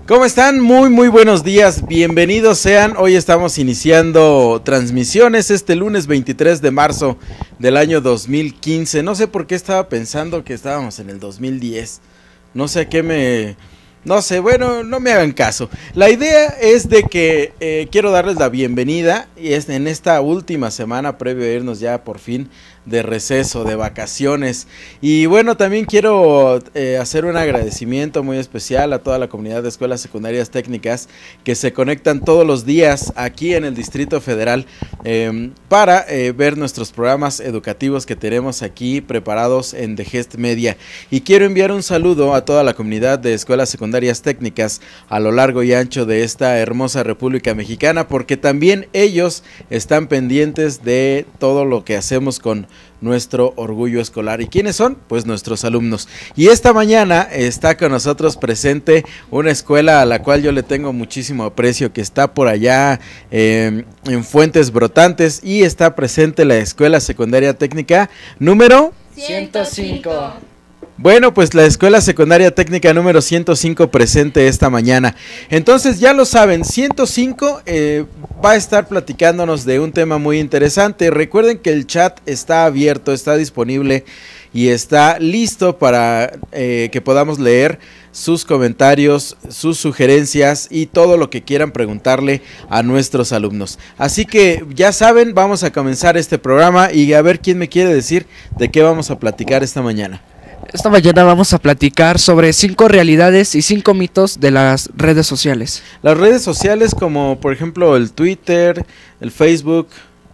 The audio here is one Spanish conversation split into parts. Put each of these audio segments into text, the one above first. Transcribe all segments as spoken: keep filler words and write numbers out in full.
¿Cómo están? Muy muy buenos días, bienvenidos sean. Hoy estamos iniciando transmisiones este lunes veintitrés de marzo del año dos mil quince. No sé por qué estaba pensando que estábamos en el dos mil diez. No sé a qué me... No sé, bueno, no me hagan caso. La idea es de que eh, quiero darles la bienvenida y es en esta última semana previo a irnos ya por fin de receso, de vacaciones. Y bueno, también quiero eh, hacer un agradecimiento muy especial a toda la comunidad de escuelas secundarias técnicas que se conectan todos los días aquí en el Distrito Federal eh, para eh, ver nuestros programas educativos que tenemos aquí preparados en The Gest Media. Y quiero enviar un saludo a toda la comunidad de escuelas secundarias técnicas a lo largo y ancho de esta hermosa República Mexicana, porque también ellos están pendientes de todo lo que hacemos con nuestro orgullo escolar. ¿Y quiénes son? Pues nuestros alumnos. Y esta mañana está con nosotros presente una escuela a la cual yo le tengo muchísimo aprecio, que está por allá eh, en Fuentes Brotantes, y está presente la Escuela Secundaria Técnica número ciento cinco. Bueno, pues la Escuela Secundaria Técnica número ciento cinco presente esta mañana. Entonces ya lo saben, ciento cinco eh, va a estar platicándonos de un tema muy interesante. Recuerden que el chat está abierto, está disponible y está listo para eh, que podamos leer sus comentarios, sus sugerencias y todo lo que quieran preguntarle a nuestros alumnos. Así que ya saben, vamos a comenzar este programa y a ver quién me quiere decir de qué vamos a platicar esta mañana. Esta mañana vamos a platicar sobre cinco realidades y cinco mitos de las redes sociales. Las redes sociales como por ejemplo el Twitter, el Facebook,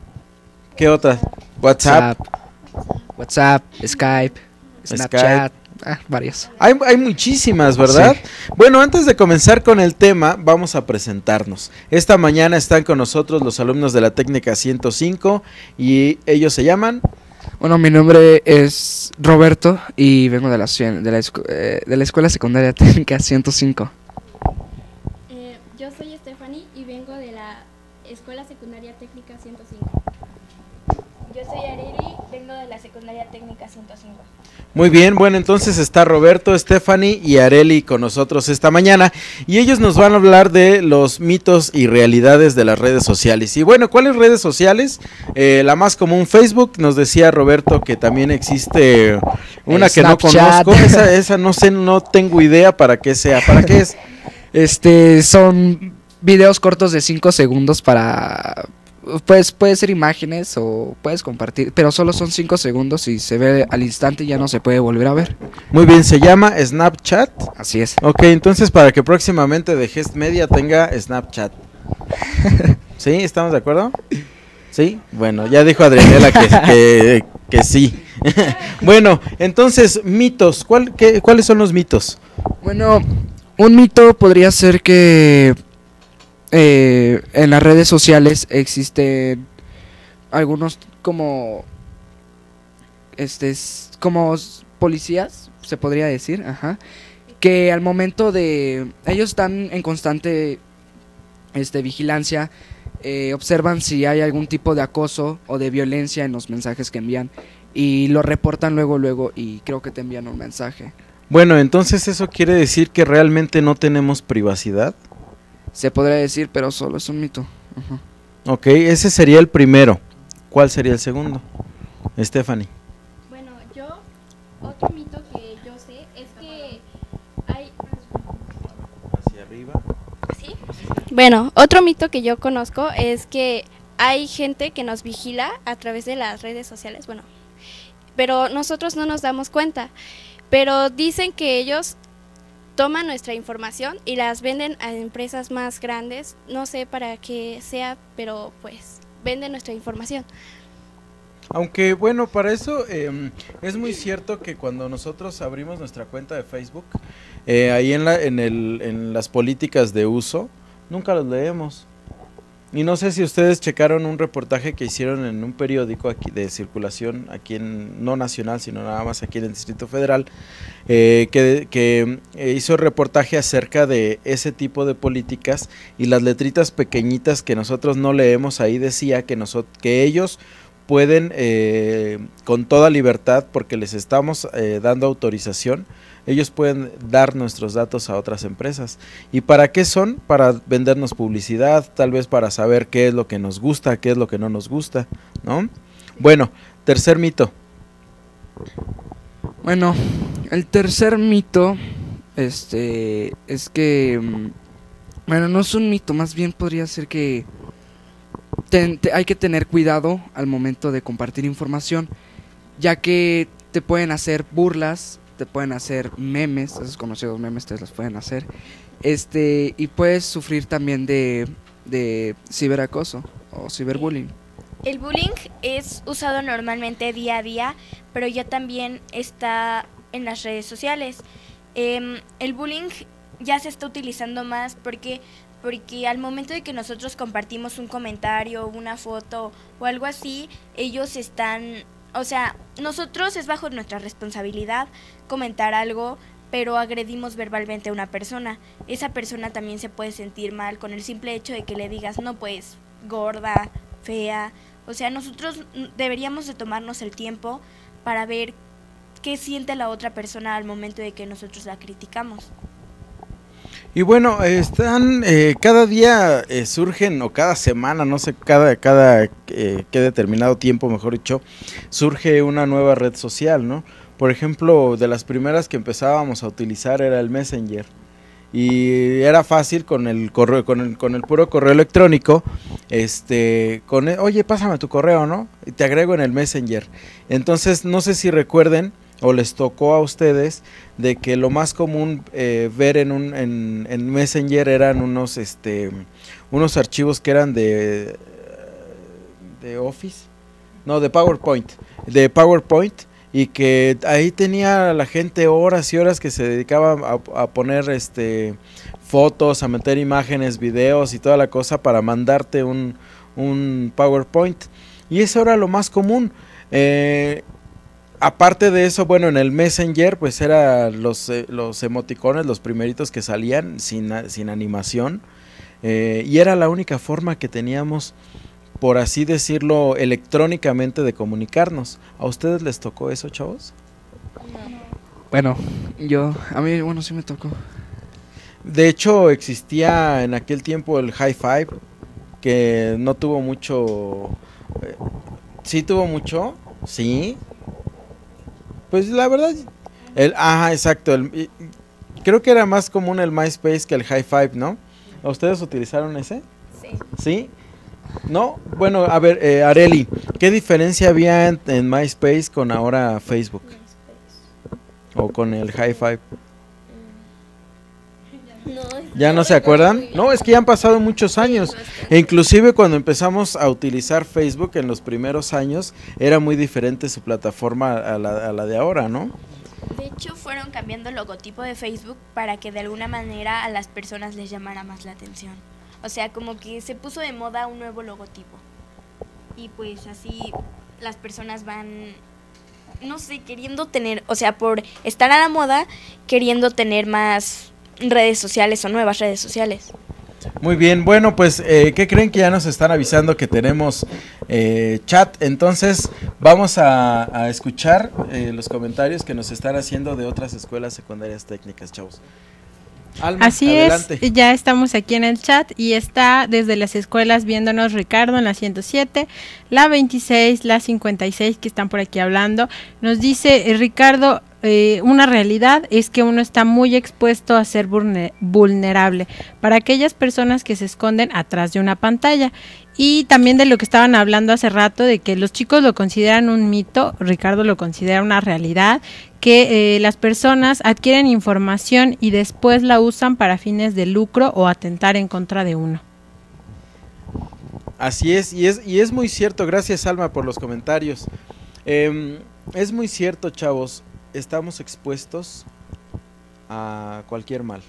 ¿qué otras? WhatsApp. WhatsApp, Skype, Snapchat, ah, varias. Hay, hay muchísimas, ¿verdad? Sí. Bueno, antes de comenzar con el tema, vamos a presentarnos. Esta mañana están con nosotros los alumnos de la Técnica ciento cinco y ellos se llaman... Bueno, mi nombre es Roberto y vengo de la, de la, eh, de la Escuela Secundaria Técnica ciento cinco. Eh, yo soy Stephanie y vengo de la Escuela Secundaria Técnica ciento cinco. Yo soy Areli, vengo de la Secundaria Técnica ciento cinco. Muy bien, bueno, entonces está Roberto, Stephanie y Areli con nosotros esta mañana y ellos nos van a hablar de los mitos y realidades de las redes sociales. Y bueno, ¿cuáles redes sociales? Eh, la más común, Facebook. Nos decía Roberto que también existe una que no conozco, esa, esa no sé, no tengo idea para qué sea, ¿para qué es? Este, son videos cortos de cinco segundos para... Pues puede ser imágenes o puedes compartir, pero solo son cinco segundos y se ve al instante y ya no se puede volver a ver. Muy bien, se llama Snapchat. Así es. Ok, entonces para que próximamente The Gest Media tenga Snapchat. ¿Sí? ¿Estamos de acuerdo? ¿Sí? Bueno, ya dijo Adrianela que, que, que sí. Bueno, entonces, mitos. ¿Cuál, qué, ¿Cuáles son los mitos? Bueno, un mito podría ser que... Eh, en las redes sociales existen algunos como este como policías, se podría decir, ajá, que al momento de ellos están en constante este vigilancia, eh, observan si hay algún tipo de acoso o de violencia en los mensajes que envían y lo reportan luego luego y creo que te envían un mensaje. Bueno, entonces eso quiere decir que realmente no tenemos privacidad. Se podría decir, pero solo es un mito. Uh-huh. Ok, ese sería el primero. ¿Cuál sería el segundo? Stephanie. Bueno, yo, otro mito que yo sé es que hay... Hacia arriba. ¿Sí? Bueno, otro mito que yo conozco es que hay gente que nos vigila a través de las redes sociales, bueno, pero nosotros no nos damos cuenta. Pero dicen que ellos... toman nuestra información y las venden a empresas más grandes, no sé para qué sea, pero pues venden nuestra información. Aunque bueno, para eso eh, es muy cierto que cuando nosotros abrimos nuestra cuenta de Facebook, eh, ahí en, la, en, el, en las políticas de uso, nunca los leemos. Y no sé si ustedes checaron un reportaje que hicieron en un periódico aquí de circulación, aquí en, no nacional, sino nada más aquí en el Distrito Federal, eh, que, que hizo reportaje acerca de ese tipo de políticas y las letritas pequeñitas que nosotros no leemos, ahí decía que, nosotros, que ellos pueden eh, con toda libertad, porque les estamos eh, dando autorización, ellos pueden dar nuestros datos a otras empresas. ¿Y para qué son? Para vendernos publicidad, tal vez para saber qué es lo que nos gusta, qué es lo que no nos gusta, ¿no? Bueno, tercer mito. Bueno, el tercer mito, este, es que, mm, bueno, no es un mito, más bien podría ser que ten- te- hay que tener cuidado al momento de compartir información, ya que te pueden hacer burlas, te pueden hacer memes, esos conocidos memes te los pueden hacer, este, y puedes sufrir también de, de ciberacoso o ciberbullying. El bullying es usado normalmente día a día, pero ya también está en las redes sociales. Em, el bullying ya se está utilizando más porque, porque al momento de que nosotros compartimos un comentario, una foto o algo así, ellos están, o sea, nosotros es bajo nuestra responsabilidad comentar algo, pero agredimos verbalmente a una persona. Esa persona también se puede sentir mal con el simple hecho de que le digas, no pues, gorda, fea. O sea, nosotros deberíamos de tomarnos el tiempo para ver qué siente la otra persona al momento de que nosotros la criticamos. Y bueno, están eh, cada día eh, surgen, o cada semana, no sé, cada, cada eh, qué determinado tiempo, mejor dicho, surge una nueva red social, ¿no? Por ejemplo, de las primeras que empezábamos a utilizar era el Messenger. Y era fácil con el correo, con el, con el puro correo electrónico, este, con el, oye, pásame tu correo, ¿no? Y te agrego en el Messenger. Entonces, no sé si recuerden o les tocó a ustedes de que lo más común eh, ver en un en, en Messenger eran unos este unos archivos que eran de de Office, no, de PowerPoint, de PowerPoint. Y que ahí tenía la gente horas y horas que se dedicaba a, a poner este fotos, a meter imágenes, videos y toda la cosa para mandarte un, un PowerPoint. Y eso era lo más común. Eh, aparte de eso, bueno, en el Messenger pues eran los, eh, los emoticones, los primeritos que salían sin, sin animación. Eh, y era la única forma que teníamos, por así decirlo, electrónicamente de comunicarnos. ¿A ustedes les tocó eso, chavos? No. Bueno, yo, a mí, bueno, sí me tocó. De hecho, existía en aquel tiempo el High Five, que no tuvo mucho... Eh, ¿sí tuvo mucho? Sí. Pues la verdad... El, ajá, exacto. El, creo que era más común el MySpace que el High Five, ¿no? ¿A ustedes utilizaron ese? Sí. ¿Sí? No, bueno, a ver, eh, Areli, ¿qué diferencia había en, en MySpace con ahora Facebook? O con el High Five. No, ¿Ya no se acuerdan? No, es que ya han pasado muchos años. E inclusive cuando empezamos a utilizar Facebook en los primeros años, era muy diferente su plataforma a la, a la de ahora, ¿no? De hecho, fueron cambiando el logotipo de Facebook para que de alguna manera a las personas les llamara más la atención. O sea, como que se puso de moda un nuevo logotipo. Y pues así las personas van, no sé, queriendo tener, o sea, por estar a la moda, queriendo tener más redes sociales o nuevas redes sociales. Muy bien, bueno, pues, eh, ¿qué creen? Que ya nos están avisando que tenemos eh, chat, entonces vamos a, a escuchar eh, los comentarios que nos están haciendo de otras escuelas secundarias técnicas, chavos. Alma, Así adelante. es, ya estamos aquí en el chat y está desde las escuelas viéndonos Ricardo en la ciento siete, la veintiséis, la cincuenta y seis que están por aquí hablando. Nos dice eh, Ricardo, eh, una realidad es que uno está muy expuesto a ser vulnerable para aquellas personas que se esconden atrás de una pantalla. Y también de lo que estaban hablando hace rato, de que los chicos lo consideran un mito, Ricardo lo considera una realidad, que eh, las personas adquieren información y después la usan para fines de lucro o atentar en contra de uno. Así es, y es, y es muy cierto, gracias Alma por los comentarios. Eh, es muy cierto, chavos, estamos expuestos a cualquier mal.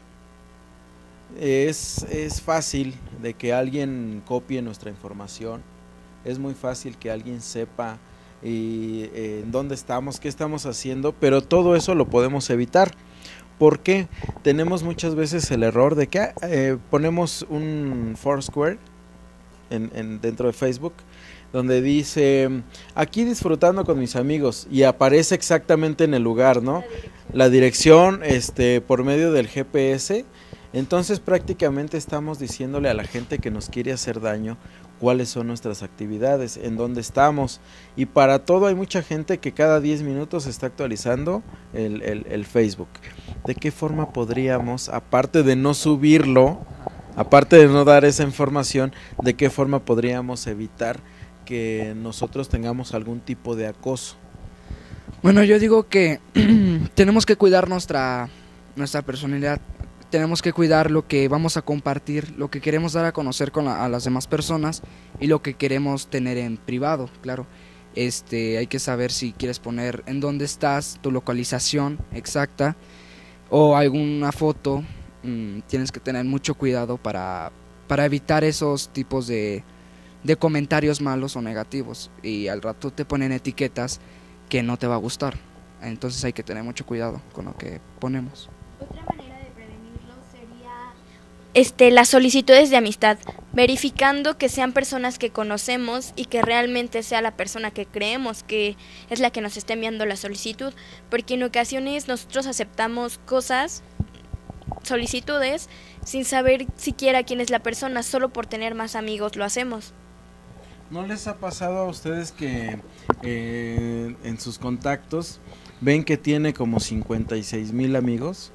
Es, es fácil de que alguien copie nuestra información, es muy fácil que alguien sepa y, eh, en dónde estamos, qué estamos haciendo, pero todo eso lo podemos evitar. ¿Por qué? Tenemos muchas veces el error de que eh, ponemos un Foursquare en, en, dentro de Facebook, donde dice, aquí disfrutando con mis amigos, y aparece exactamente en el lugar, ¿no? La dirección, este, por medio del G P S. Entonces prácticamente estamos diciéndole a la gente que nos quiere hacer daño cuáles son nuestras actividades, en dónde estamos, y para todo hay mucha gente que cada diez minutos está actualizando el, el, el Facebook. ¿De qué forma podríamos, aparte de no subirlo, aparte de no dar esa información, de qué forma podríamos evitar que nosotros tengamos algún tipo de acoso? Bueno, yo digo que tenemos que cuidar nuestra, nuestra personalidad. Tenemos que cuidar lo que vamos a compartir, lo que queremos dar a conocer con la, a las demás personas y lo que queremos tener en privado, claro. Este, hay que saber si quieres poner en dónde estás, tu localización exacta o alguna foto. Mmm, tienes que tener mucho cuidado para, para evitar esos tipos de, de comentarios malos o negativos. Y al rato te ponen etiquetas que no te va a gustar. Entonces hay que tener mucho cuidado con lo que ponemos. Otra manera de prevenirlo sería este, las solicitudes de amistad, verificando que sean personas que conocemos y que realmente sea la persona que creemos que es la que nos está enviando la solicitud, porque en ocasiones nosotros aceptamos cosas, solicitudes, sin saber siquiera quién es la persona, solo por tener más amigos lo hacemos. ¿No les ha pasado a ustedes que eh, en sus contactos ven que tiene como cincuenta y seis mil amigos?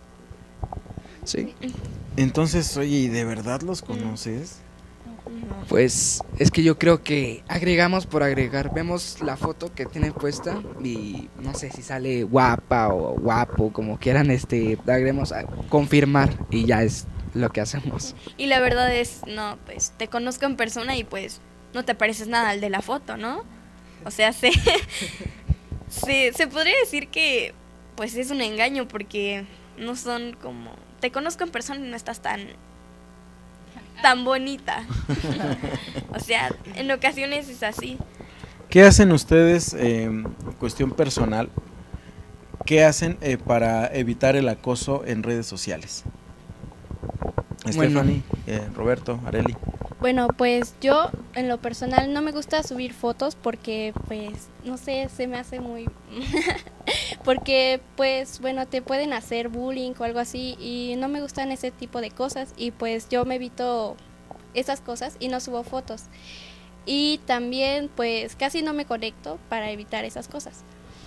Sí. Entonces, oye, ¿y de verdad los conoces? Pues es que yo creo que agregamos por agregar. Vemos la foto que tienen puesta y no sé si sale guapa o guapo, como quieran, este, agregamos a confirmar y ya es lo que hacemos. Y la verdad es, no, pues te conozco en persona y pues no te pareces nada al de la foto, ¿no? O sea, se, se, se podría decir que pues es un engaño porque no son como... Te conozco en persona y no estás tan tan bonita. O sea, en ocasiones es así. ¿Qué hacen ustedes, eh, cuestión personal, qué hacen eh, para evitar el acoso en redes sociales? Bueno. Stephanie, eh, Roberto, Areli. Bueno, pues yo en lo personal no me gusta subir fotos porque pues no sé, se me hace muy porque pues bueno, te pueden hacer bullying o algo así y no me gustan ese tipo de cosas y pues yo me evito esas cosas y no subo fotos. Y también pues casi no me conecto para evitar esas cosas.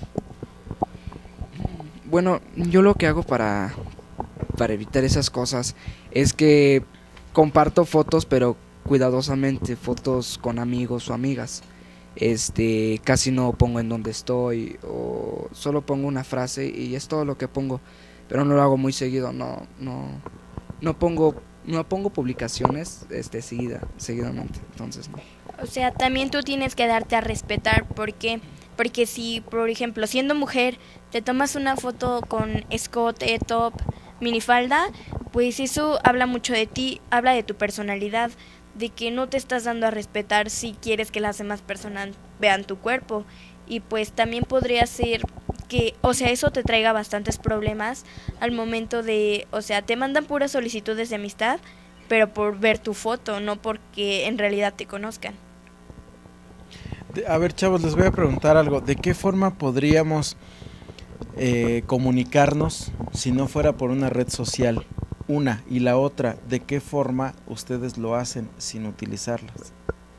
Bueno, yo lo que hago para para evitar esas cosas es que comparto fotos, pero cuidadosamente, fotos con amigos o amigas. Este, casi no pongo en dónde estoy o solo pongo una frase y es todo lo que pongo, pero no lo hago muy seguido, no no no pongo no pongo publicaciones este seguida, seguidamente, entonces no. O sea, también tú tienes que darte a respetar porque porque si, por ejemplo, siendo mujer, te tomas una foto con escote, top, minifalda, pues eso habla mucho de ti, habla de tu personalidad, de que no te estás dando a respetar si quieres que las demás personas vean tu cuerpo. Y pues también podría ser que, o sea, eso te traiga bastantes problemas al momento de, o sea, te mandan puras solicitudes de amistad, pero por ver tu foto, no porque en realidad te conozcan. A ver, chavos, les voy a preguntar algo. ¿De qué forma podríamos eh, comunicarnos si no fuera por una red social? Una, y la otra, ¿de qué forma ustedes lo hacen sin utilizarlas?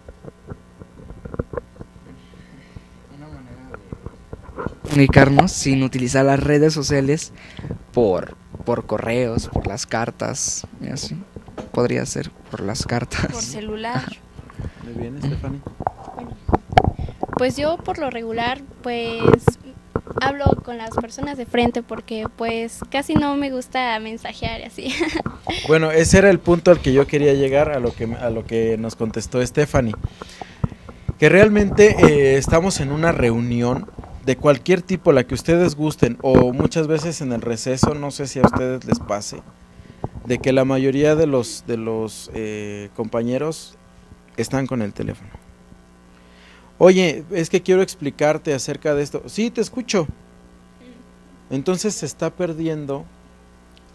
Una manera de comunicarnos sin utilizar las redes sociales por, por correos, por las cartas, y así. Podría ser por las cartas. Por celular. Muy bien, Stephanie. Pues yo por lo regular pues hablo con las personas de frente porque pues casi no me gusta mensajear y así. Bueno, ese era el punto al que yo quería llegar, a lo que, a lo que nos contestó Stephanie. Que realmente eh, estamos en una reunión de cualquier tipo, la que ustedes gusten, o muchas veces en el receso, no sé si a ustedes les pase, de que la mayoría de los, de los eh, compañeros están con el teléfono. Oye, es que quiero explicarte acerca de esto. Sí, te escucho. Entonces se está perdiendo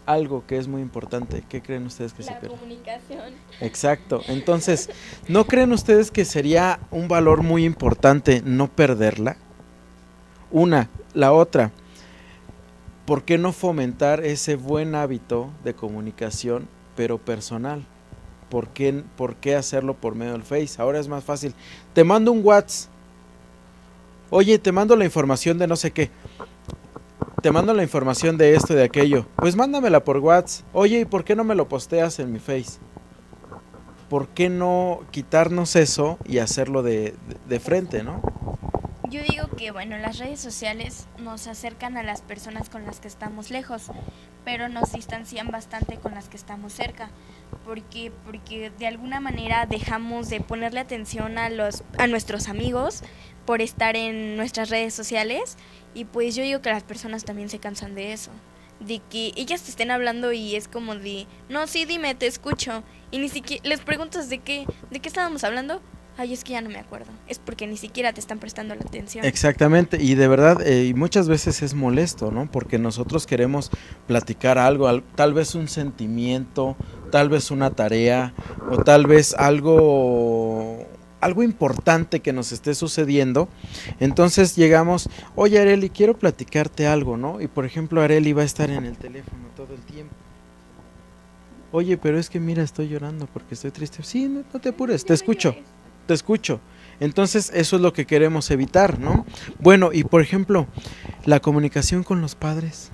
algo que es muy importante. ¿Qué creen ustedes que se La pierde? comunicación. Exacto. Entonces, ¿no creen ustedes que sería un valor muy importante no perderla? Una, la otra, ¿por qué no fomentar ese buen hábito de comunicación, pero personal? ¿Por qué, por qué hacerlo por medio del Face? Ahora es más fácil. Te mando un WhatsApp. Oye, te mando la información de no sé qué. Te mando la información de esto y de aquello. Pues mándamela por WhatsApp. Oye, ¿y por qué no me lo posteas en mi Face? ¿Por qué no quitarnos eso y hacerlo de, de, de frente, no? Yo digo que, bueno, las redes sociales nos acercan a las personas con las que estamos lejos, pero nos distancian bastante con las que estamos cerca. Porque, porque de alguna manera dejamos de ponerle atención a, los, a nuestros amigos por estar en nuestras redes sociales, y pues yo digo que las personas también se cansan de eso. De que ellas te estén hablando y es como de, no, sí, dime, te escucho. Y ni siquiera les preguntas de qué, de qué estábamos hablando. Ay, es que ya no me acuerdo. Es porque ni siquiera te están prestando la atención. Exactamente, y de verdad, eh, y muchas veces es molesto, ¿no? Porque nosotros queremos platicar algo, al, tal vez un sentimiento, tal vez una tarea, o tal vez algo, algo importante que nos esté sucediendo. Entonces llegamos, oye Areli, quiero platicarte algo, ¿no? Y por ejemplo, Areli va a estar en el teléfono todo el tiempo. Oye, pero es que mira, estoy llorando porque estoy triste. Sí, no, no te apures, te escucho. Te escucho. Entonces eso es lo que queremos evitar, ¿no? Bueno, y por ejemplo, la comunicación con los padres.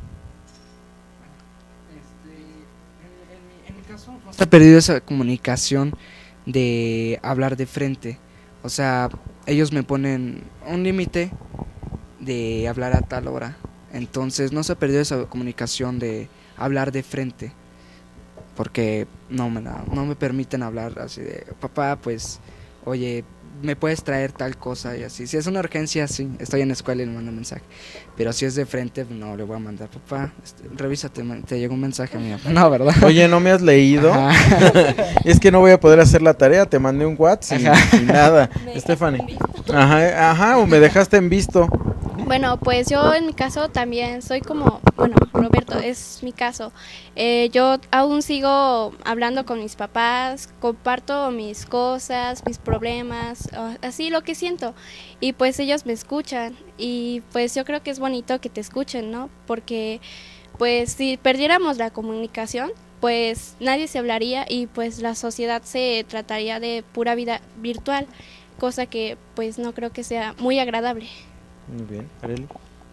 Este, en, en, en mi caso no se ha perdido esa comunicación de hablar de frente. O sea, ellos me ponen un límite de hablar a tal hora. Entonces no se ha perdido esa comunicación de hablar de frente. Porque no me, la, no me permiten hablar así de, papá, pues, oye, ¿me puedes traer tal cosa? Y así. Si es una urgencia, sí, estoy en la escuela y le mando un mensaje. Pero si es de frente, no, le voy a mandar, papá, este, revísate, te llegó un mensaje mío. No, ¿verdad? Oye, ¿no me has leído? Es que no voy a poder hacer la tarea, te mandé un WhatsApp y, y nada. Stephanie. Ajá, ajá, o me dejaste en visto. Bueno, pues yo en mi caso también soy como, bueno, Roberto, es mi caso. Eh, yo aún sigo hablando con mis papás, comparto mis cosas, mis problemas, así lo que siento. Y pues ellos me escuchan y pues yo creo que es bonito que te escuchen, ¿no? Porque pues si perdiéramos la comunicación, pues nadie se hablaría y pues la sociedad se trataría de pura vida virtual, cosa que pues no creo que sea muy agradable. Muy bien, Areli.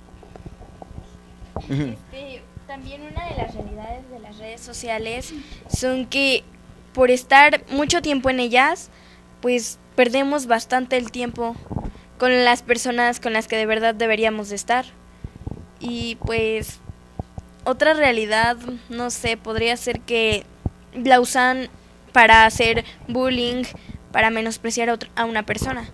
Este, también una de las realidades de las redes sociales son que por estar mucho tiempo en ellas, pues perdemos bastante el tiempo con las personas con las que de verdad deberíamos de estar. Y pues otra realidad, no sé, podría ser que la usan para hacer bullying, para menospreciar a, otra, a una persona.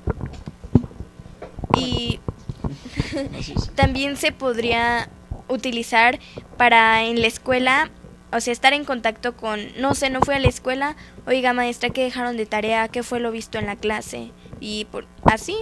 Y también se podría utilizar para en la escuela, o sea, estar en contacto con, no sé, no fui a la escuela, oiga maestra, ¿qué dejaron de tarea? ¿Qué fue lo visto en la clase? Y por así.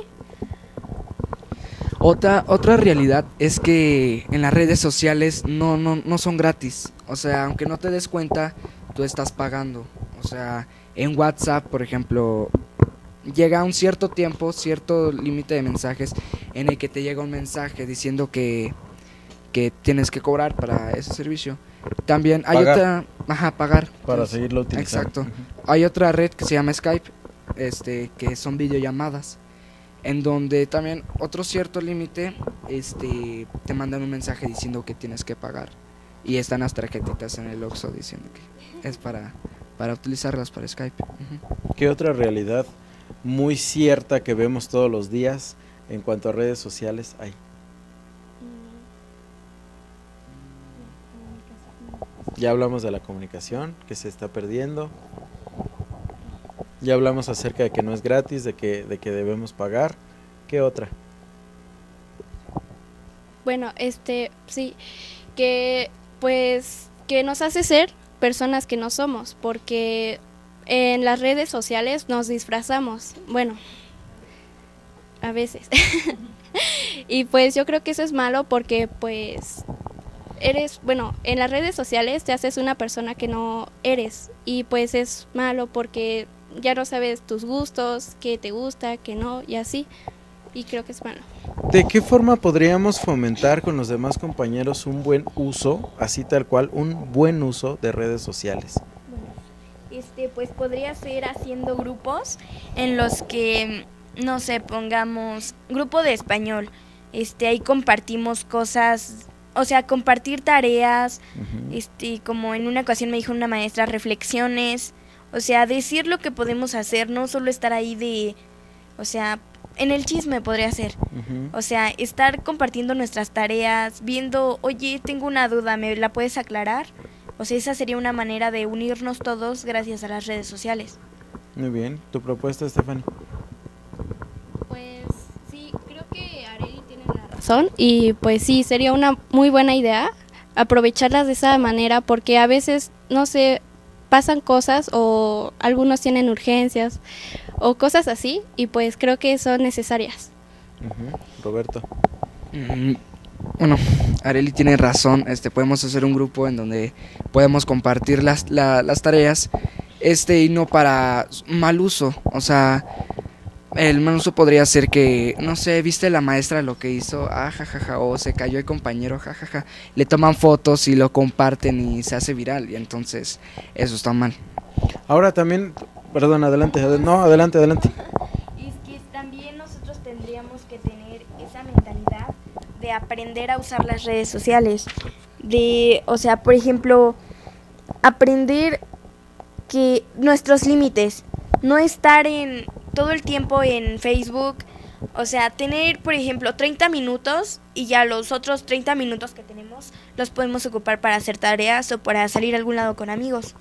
Otra, otra realidad es que en las redes sociales no, no, no son gratis. O sea, aunque no te des cuenta, tú estás pagando. O sea, en WhatsApp, por ejemplo, llega un cierto tiempo, cierto límite de mensajes en el que te llega un mensaje diciendo que, que tienes que cobrar para ese servicio. También hay pagar. otra, ajá, pagar. Para seguirlo utilizando. Exacto. Uh-huh. Hay otra red que se llama Skype, este, que son videollamadas, en donde también otro cierto límite, este, te mandan un mensaje diciendo que tienes que pagar. Y están las tarjetitas en el Oxxo diciendo que es para, para utilizarlas para Skype. Uh-huh. ¿Qué otra realidad muy cierta que vemos todos los días en cuanto a redes sociales hay? Ya hablamos de la comunicación que se está perdiendo. Ya hablamos acerca de que no es gratis, de que, de que debemos pagar. ¿Qué otra? Bueno, este, sí, que pues que nos hace ser personas que no somos, porque en las redes sociales nos disfrazamos, bueno, a veces. Y pues yo creo que eso es malo porque pues eres, bueno, en las redes sociales te haces una persona que no eres y pues es malo porque ya no sabes tus gustos, qué te gusta, qué no y así, y creo que es malo. ¿De qué forma podríamos fomentar con los demás compañeros un buen uso, así tal cual, un buen uso de redes sociales? Este, pues podría ser haciendo grupos en los que, no sé, pongamos grupo de español, este, ahí compartimos cosas, o sea, compartir tareas, uh-huh. este, como en una ocasión me dijo una maestra, reflexiones, o sea, decir lo que podemos hacer, no solo estar ahí de, o sea, en el chisme podría ser, uh-huh. o sea, estar compartiendo nuestras tareas, viendo, oye, tengo una duda, ¿me la puedes aclarar? O sea, esa sería una manera de unirnos todos gracias a las redes sociales. Muy bien, ¿tu propuesta, Stephanie? Pues sí, creo que Arely tiene la razón y pues sí, sería una muy buena idea aprovecharlas de esa manera porque a veces, no sé, pasan cosas o algunos tienen urgencias o cosas así y pues creo que son necesarias. Uh-huh. Roberto. Mm, bueno, Arely tiene razón, este, podemos hacer un grupo en donde podemos compartir las, la, las tareas, este, y no para mal uso, o sea, el mal uso podría ser que, no sé, viste la maestra lo que hizo, ah, jajaja, o se cayó el compañero, jajaja, le toman fotos y lo comparten y se hace viral, y entonces eso está mal. Ahora también, perdón, adelante, ad- no, adelante, adelante. Y es que también nosotros tendríamos que tener esa mentalidad de aprender a usar las redes sociales, de, o sea, por ejemplo, aprender que nuestros límites, no estar en todo el tiempo en Facebook, o sea, tener, por ejemplo, treinta minutos y ya los otros treinta minutos que tenemos los podemos ocupar para hacer tareas o para salir a algún lado con amigos.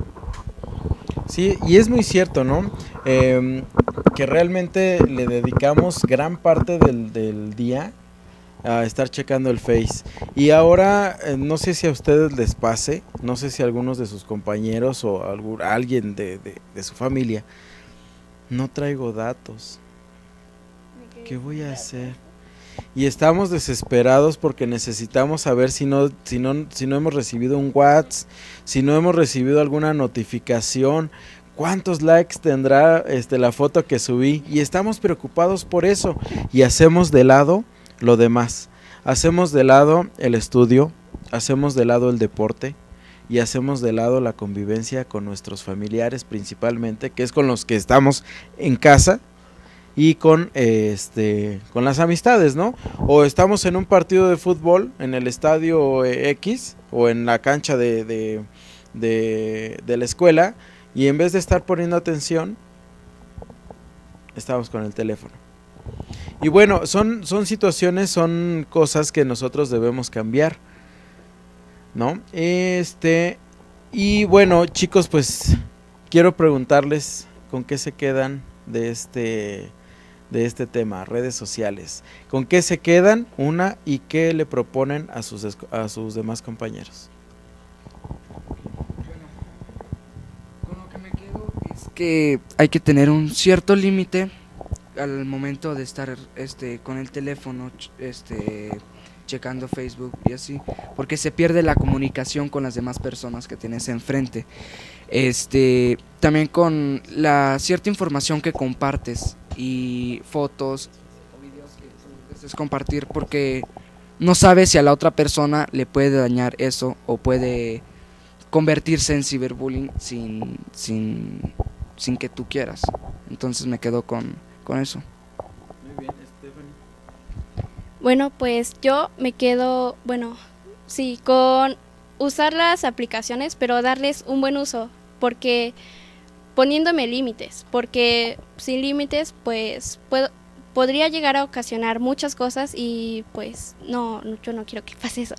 Sí, y es muy cierto, ¿no? Eh, que realmente le dedicamos gran parte del, del día a estar checando el Face. Y ahora, eh, no sé si a ustedes les pase, no sé si a algunos de sus compañeros o a algún, a alguien de, de, de su familia, no traigo datos. ¿Qué voy a hacer? Y estamos desesperados porque necesitamos saber si no, si no, si no hemos recibido un WhatsApp, si no hemos recibido alguna notificación, cuántos likes tendrá este, la foto que subí, y estamos preocupados por eso, y hacemos de lado lo demás, hacemos de lado el estudio, hacemos de lado el deporte, y hacemos de lado la convivencia con nuestros familiares principalmente, que es con los que estamos en casa, y con eh, este con las amistades, ¿no? O estamos en un partido de fútbol en el estadio eh, X o en la cancha de, de, de, de la escuela, y en vez de estar poniendo atención, estamos con el teléfono. Y bueno, son, son situaciones, son cosas que nosotros debemos cambiar, ¿no? Este, y bueno, chicos, pues quiero preguntarles con qué se quedan de este de este tema, redes sociales. ¿Con qué se quedan? Una, y qué le proponen a sus a sus demás compañeros. Bueno, con lo que me quedo es que hay que tener un cierto límite al momento de estar este con el teléfono, este checando Facebook y así, porque se pierde la comunicación con las demás personas que tienes enfrente. Este, también con la cierta información que compartes y fotos o videos que tú desees compartir, porque no sabes si a la otra persona le puede dañar eso o puede convertirse en ciberbullying sin sin sin que tú quieras. Entonces me quedo con con eso. Muy bien, Stephanie. Bueno, pues yo me quedo, bueno, sí, con usar las aplicaciones, pero darles un buen uso, porque poniéndome límites, porque sin límites, pues puedo, podría llegar a ocasionar muchas cosas y pues no, no yo no quiero que pase eso.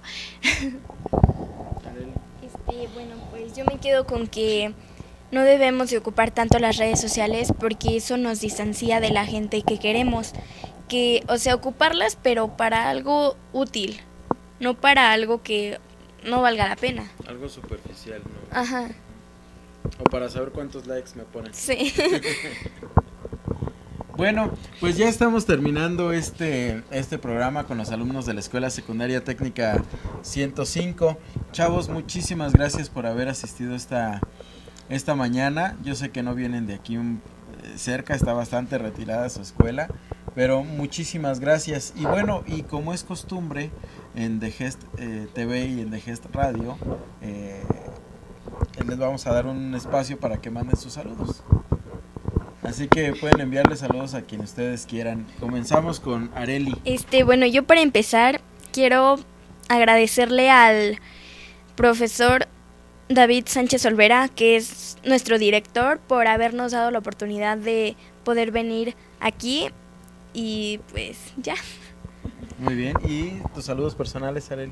Este, bueno, pues yo me quedo con que no debemos de ocupar tanto las redes sociales porque eso nos distancia de la gente que queremos. Que, o sea, ocuparlas, pero para algo útil, no para algo que no valga la pena. Algo superficial, ¿no? Ajá. O para saber cuántos likes me ponen. Sí. Bueno, pues ya estamos terminando este, este programa con los alumnos de la Escuela Secundaria Técnica ciento cinco. Chavos, muchísimas gracias por haber asistido esta, esta mañana. Yo sé que no vienen de aquí un, eh, cerca, está bastante retirada su escuela, pero muchísimas gracias. Y bueno, y como es costumbre en The Gest eh, T V y en The Gest Radio, eh, les vamos a dar un espacio para que manden sus saludos. Así que pueden enviarle saludos a quien ustedes quieran. Comenzamos con Areli. Este, bueno, yo para empezar quiero agradecerle al profesor David Sánchez Olvera, que es nuestro director, por habernos dado la oportunidad de poder venir aquí y pues ya. Muy bien, ¿y tus saludos personales, Areli?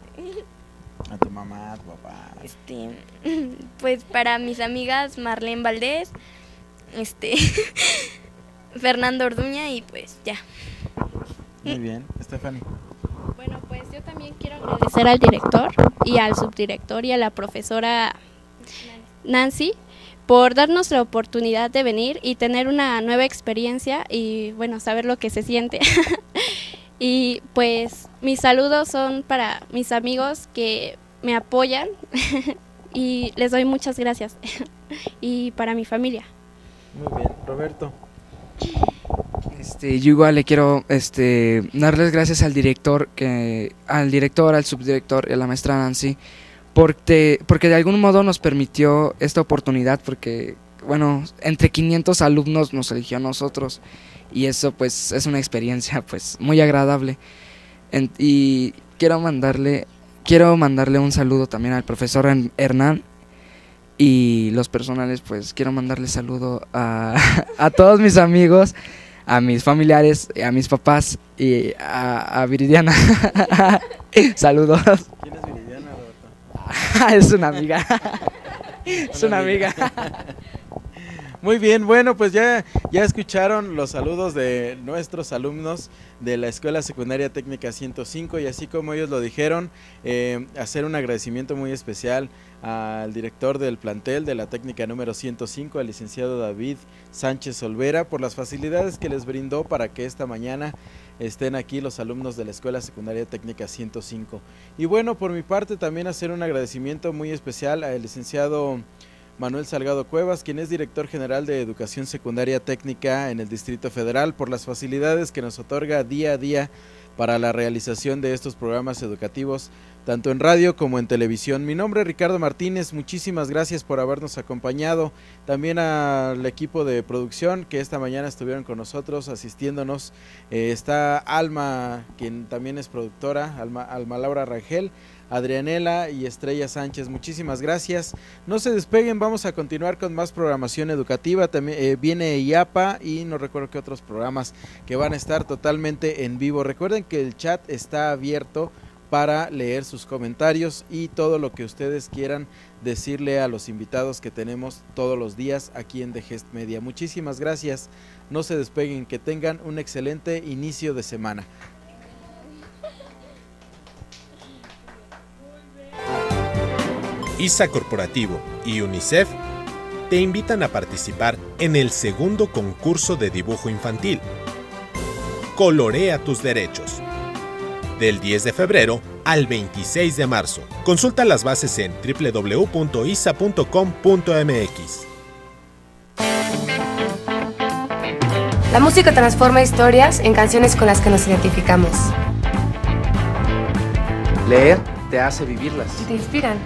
A tu mamá, a tu papá. Este, pues para mis amigas Marlene Valdés, este Fernando Orduña y pues ya. Muy bien, Stephanie. Bueno, pues yo también quiero agradecer al director y al subdirector y a la profesora Nancy por darnos la oportunidad de venir y tener una nueva experiencia y bueno, saber lo que se siente. Y pues mis saludos son para mis amigos que me apoyan y les doy muchas gracias. Y para mi familia. Muy bien, Roberto. Este, yo igual le quiero este, darles gracias al director, que, al director, al subdirector y a la maestra Nancy, porque, porque de algún modo nos permitió esta oportunidad, porque, bueno, entre quinientos alumnos nos eligió a nosotros, y eso pues es una experiencia pues muy agradable. En, y quiero mandarle, quiero mandarle un saludo también al profesor Hernán. Y los personales, pues quiero mandarle saludo a, a todos mis amigos, a mis familiares, a mis papás y a, a Viridiana. Saludos. ¿Quién es Viridiana, Roberto? Es una amiga. Es una amiga. Muy bien, bueno, pues ya, ya escucharon los saludos de nuestros alumnos de la Escuela Secundaria Técnica ciento cinco, y así como ellos lo dijeron, eh, hacer un agradecimiento muy especial al director del plantel de la técnica número ciento cinco, al licenciado David Sánchez Olvera, por las facilidades que les brindó para que esta mañana estén aquí los alumnos de la Escuela Secundaria Técnica ciento cinco. Y bueno, por mi parte también hacer un agradecimiento muy especial al licenciado Manuel Salgado Cuevas, quien es director general de Educación Secundaria Técnica en el Distrito Federal, por las facilidades que nos otorga día a día para la realización de estos programas educativos, tanto en radio como en televisión. Mi nombre es Ricardo Martínez, muchísimas gracias por habernos acompañado, también al equipo de producción que esta mañana estuvieron con nosotros asistiéndonos, eh, está Alma, quien también es productora, Alma, Alma Laura Rangel, Adrianela y Estrella Sánchez, muchísimas gracias. No se despeguen, vamos a continuar con más programación educativa. También eh, viene I A P A y no recuerdo qué otros programas que van a estar totalmente en vivo. Recuerden que el chat está abierto para leer sus comentarios y todo lo que ustedes quieran decirle a los invitados que tenemos todos los días aquí en The Gest Media. Muchísimas gracias, no se despeguen, que tengan un excelente inicio de semana. I S A Corporativo y UNICEF te invitan a participar en el segundo concurso de dibujo infantil. Colorea tus derechos. Del diez de febrero al veintiséis de marzo. Consulta las bases en doble u doble u doble u punto i s a punto com punto m x. La música transforma historias en canciones con las que nos identificamos. Leer te hace vivirlas. Y te inspiran.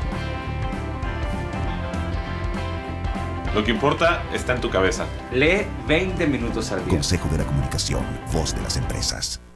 Lo que importa está en tu cabeza. Lee veinte minutos al día. Consejo de la Comunicación, voz de las empresas.